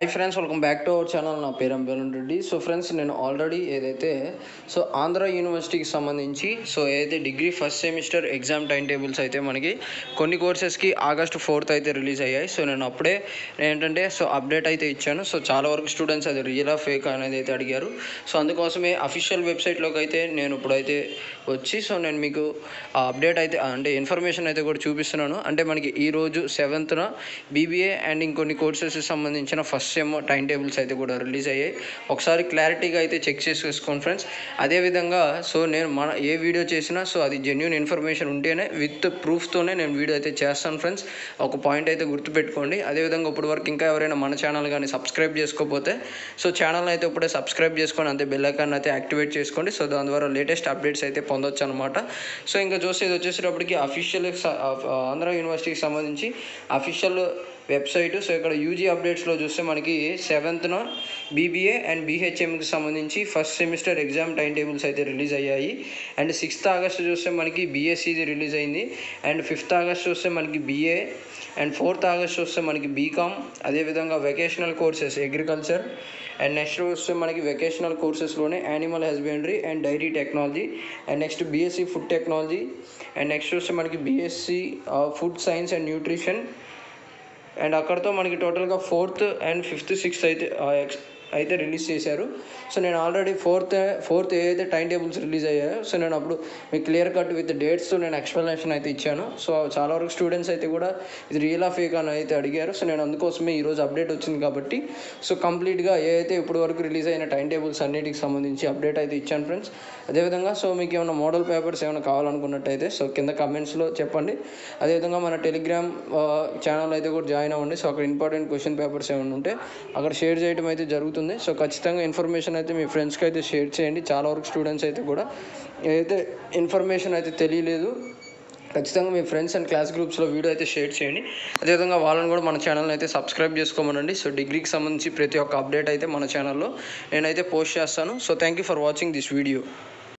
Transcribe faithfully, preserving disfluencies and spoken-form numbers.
High friends, welcome back to our channel. నా పేరు Mvlnreddy. So friends, నేను already ఏదైతే సో ఆంధ్ర యూనివర్సిటీకి సంబంధించి సో ఏదైతే degree first semester exam time tables అయితే మనకి కొన్ని కోర్సెస్కి ఆగస్ట్ ఫోర్త్ అయితే రిలీజ్ అయ్యాయి. సో నేను అప్పుడే ఏంటంటే సో అప్డేట్ అయితే ఇచ్చాను. సో చాలా వరకు స్టూడెంట్స్ అది రియల్ ఆఫ్ ఫేక్ అనేది అయితే అడిగారు. సో అందుకోసమే అఫీషియల్ వెబ్సైట్లోకి అయితే నేను ఇప్పుడైతే వచ్చి సో నేను మీకు ఆ అప్డేట్ అయితే అంటే ఇన్ఫర్మేషన్ అయితే కూడా చూపిస్తున్నాను. అంటే మనకి ఈరోజు సెవెంత్న బీబీఏ అండ్ ఇంకొన్ని కోర్సెస్కి సంబంధించిన ఫస్ట్ సెమ్ టైం టేబుల్స్ అయితే కూడా రిలీజ్ అయ్యాయి. ఒకసారి క్లారిటీగా అయితే చెక్ చేసుకోండి ఫ్రెండ్స్. అదేవిధంగా సో నేను మన ఏ వీడియో చేసినా సో అది జెన్యూన్ ఇన్ఫర్మేషన్ ఉంటేనే విత్ ప్రూఫ్తోనే నేను వీడియో అయితే చేస్తాను ఫ్రెండ్స్. ఒక పాయింట్ అయితే గుర్తుపెట్టుకోండి. అదేవిధంగా ఇప్పుడు వరకు ఇంకా ఎవరైనా మన ఛానల్ కానీ సబ్స్క్రైబ్ చేసుకోకపోతే సో ఛానల్ అయితే ఇప్పుడే సబ్స్క్రైబ్ చేసుకొని అంతే బెల్ ఐకాన్ అయితే యాక్టివేట్ చేసుకోండి. సో దాని ద్వారా లేటెస్ట్ అప్డేట్స్ అయితే పొందొచ్చు అనమాట. సో ఇంకా చూస్తే ఇది వచ్చేసేటప్పటికి అఫీషియల్ ఆంధ్ర యూనివర్సిటీకి సంబంధించి అఫీషియల్ వెబ్సైట్. సో ఇక్కడ యూజీ అప్డేట్స్లో చూస్తే మనకి సెవెంత్న బీబీఏ అండ్ బీహెచ్ఎంకి సంబంధించి first semester exam time tables అయితే రిలీజ్ అయ్యాయి. అండ్ సిక్స్త్ ఆగస్ట్ చూస్తే మనకి బీఎస్సీది రిలీజ్ అయింది. అండ్ ఫిఫ్త్ ఆగస్ట్ చూస్తే మనకి బీఏ అండ్ ఫోర్త్ ఆగస్ట్ చూస్తే మనకి బీకామ్. అదేవిధంగా vocational courses agriculture and next వస్తే మనకి వెకేషనల్ కోర్సెస్లోనే animal husbandry and dairy technology and next BSc food technology and next వస్తే మనకి BSc food science and nutrition. And అక్కడతో మనకి టోటల్గా ఫోర్త్ అండ్ ఫిఫ్త్ సిక్స్త్ అయితే అయితే రిలీజ్ చేశారు. సో నేను ఆల్రెడీ ఫోర్త్ ఫోర్త్ ఏదైతే టైం టేబుల్స్ రిలీజ్ అయ్యాయో సో నేను అప్పుడు మీకు క్లియర్ కట్ విత్ డేట్స్తో నేను ఎక్స్ప్లెనేషన్ అయితే ఇచ్చాను. సో చాలా వరకు స్టూడెంట్స్ అయితే కూడా ఇది రియల్ ఆఫ్ ఫేక్ అని అయితే అడిగారు. సో నేను అందుకోసమే ఈరోజు అప్డేట్ వచ్చింది కాబట్టి సో కంప్లీట్గా ఏదైతే ఇప్పుడు వరకు రిలీజ్ అయిన టైం టేబుల్స్ అన్నిటికి సంబంధించి అప్డేట్ అయితే ఇచ్చాను ఫ్రెండ్స్. అదేవిధంగా సో మీకు ఏమైనా మోడల్ పేపర్స్ ఏమైనా కావాలనుకున్నట్టయితే సో కింద కమెంట్స్లో చెప్పండి. అదేవిధంగా మన టెలిగ్రామ్ ఛానల్ అయితే కూడా జాయిన్ అవ్వండి. సో అక్కడ ఇంపార్టెంట్ క్వశ్చన్ పేపర్స్ ఏమైనా ఉంటే అక్కడ షేర్ చేయడం అయితే జరుగుతుంది. సో ఖచ్చితంగా ఇన్ఫర్మేషన్ అయితే మీ ఫ్రెండ్స్కి అయితే షేర్ చేయండి. చాలా వరకు స్టూడెంట్స్ అయితే కూడా ఏదైతే ఇన్ఫర్మేషన్ అయితే తెలియలేదు ఖచ్చితంగా మీ ఫ్రెండ్స్ అండ్ క్లాస్ గ్రూప్స్లో వీడియో అయితే షేర్ చేయండి. అదేవిధంగా వాళ్ళని కూడా మన ఛానల్ని అయితే సబ్స్క్రైబ్ చేసుకోమనండి. సో డిగ్రీకి సంబంధించి ప్రతి ఒక్క అప్డేట్ అయితే మన ఛానల్లో నేనైతే పోస్ట్ చేస్తాను. So thank you for watching this video.